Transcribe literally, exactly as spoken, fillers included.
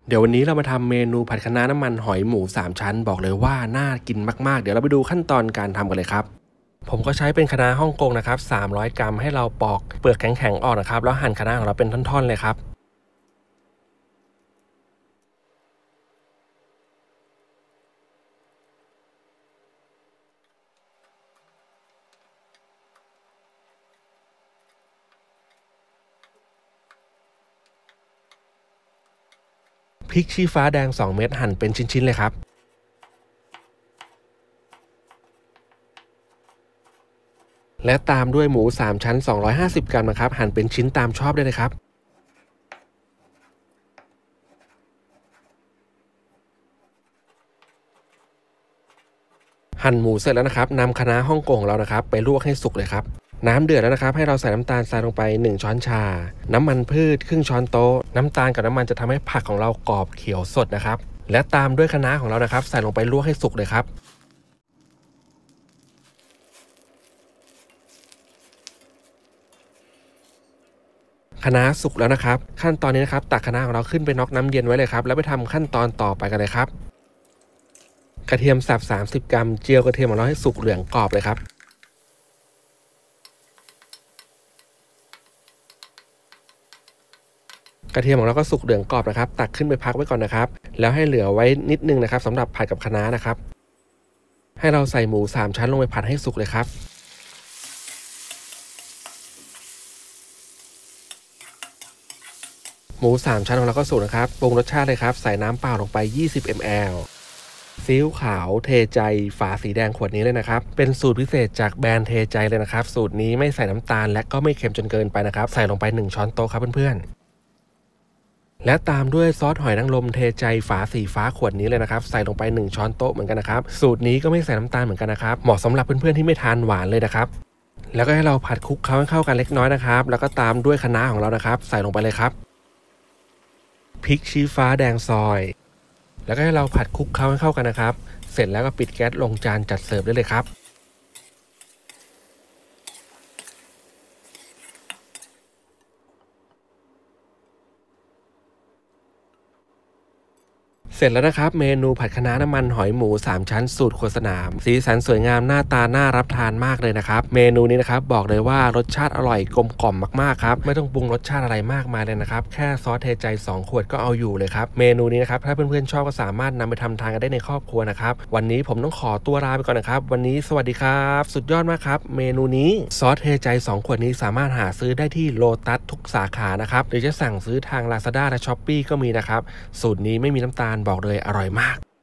เดี๋ยววันนี้เรามาทำเมนูผัดคะน้าน้ำมันหอยหมูสามชั้นบอกเลยว่าน่ากินมากๆเดี๋ยวเราไปดูขั้นตอนการทำกันเลยครับผมก็ใช้เป็นคะน้าฮ่องกงนะครับสามร้อยกรัมให้เราปอกเปลือกแข็งๆออกนะครับแล้วหั่นคะน้าของเราเป็นท่อนๆเลยครับพริกชี้ฟ้าแดงสองเม็ดหั่นเป็นชิ้นๆเลยครับและตามด้วยหมูสามชั้นสองร้อยห้าสิบกรัมนะครับหั่นเป็นชิ้นตามชอบได้เลยครับหั่นหมูเสร็จแล้วนะครับนำคะน้าฮ่องกงของเรานะครับไปลวกให้สุกเลยครับน้ำเดือดแล้วนะครับให้เราใส่น้ำตาลทรายลงไปหนึ่งช้อนชาน้ำมันพืชครึ่งช้อนโต๊ะน้ำตาลกับน้ำมันจะทำให้ผักของเรากรอบเขียวสดนะครับและตามด้วยคะน้าของเรานะครับใส่ลงไปลวกให้สุกเลยครับคะน้าสุกแล้วนะครับขั้นตอนนี้นะครับตักคะน้าของเราขึ้นไปน็อกน้ำเย็นไว้เลยครับแล้วไปทำขั้นตอนต่อไปกันเลยครับกระเทียมสับสามสิบกรัมเจียวกระเทียมของเราให้สุกเหลืองกรอบเลยครับกระเทียมของเราก็สุกเหลืองกรอบนะครับตักขึ้นไปพักไว้ก่อนนะครับแล้วให้เหลือไว้นิดนึงนะครับสำหรับผัดกับคะน้านะครับให้เราใส่หมูสามชั้นลงไปผัดให้สุกเลยครับหมูสามชั้นของเราก็สุกนะครับปรุงรสชาติเลยครับใส่น้ำเปล่าลงไปยี่สิบมิลลิลิตรซีอิ๊วขาวเทใจฝาสีแดงขวดนี้เลยนะครับเป็นสูตรพิเศษจากแบรนด์เทใจเลยนะครับสูตรนี้ไม่ใส่น้ำตาลและก็ไม่เค็มจนเกินไปนะครับใส่ลงไปหนึ่งช้อนโต๊ะครับเพื่อนๆและตามด้วยซอสหอยนางรมเทใจฝาสีฟ้าขวดนี้เลยนะครับใส่ลงไปหนึ่งช้อนโต๊ะเหมือนกันนะครับสูตรนี้ก็ไม่ใส่น้ำตาลเหมือนกันนะครับเหมาะสำหรับเพื่อนๆที่ไม่ทานหวานเลยนะครับแล้วก็ให้เราผัดคลุกเคล้าให้เข้ากันเล็กน้อยนะครับแล้วก็ตามด้วยคะน้าของเรานะครับใส่ลงไปเลยครับพริกชี้ฟ้าแดงซอยแล้วก็ให้เราผัดคลุกเคล้าให้เข้ากันนะครับเสร็จแล้วก็ปิดแก๊สลงจานจัดเสิร์ฟได้เลยครับเสร็จแล้วนะครับเมนูผัดคะน้าน้ำมันหอยหมูสามชั้นสูตรครัวสนามสีสันสวยงามหน้าตาน่ารับทานมากเลยนะครับเมนูนี้นะครับบอกเลยว่ารสชาติอร่อยกลมกล่อมมากๆครับไม่ต้องปรุงรสชาติอะไรมากมายเลยนะครับแค่ซอสเทใจสองขวดก็เอาอยู่เลยครับเมนูนี้นะครับถ้าเพื่อนๆชอบก็สามารถนำไปทำทานกันได้ในครอบครัวนะครับวันนี้ผมต้องขอตัวลาไปก่อนนะครับวันนี้สวัสดีครับสุดยอดมากครับเมนูนี้ซอสเทใจสองขวดนี้สามารถหาซื้อได้ที่โลตัสทุกสาขานะครับหรือจะสั่งซื้อทาง ลาซาด้า และ ช้อปปี้ ก็มีนะครับสูตรนี้ไม่มีน้ำตาลบอกเลยอร่อยมาก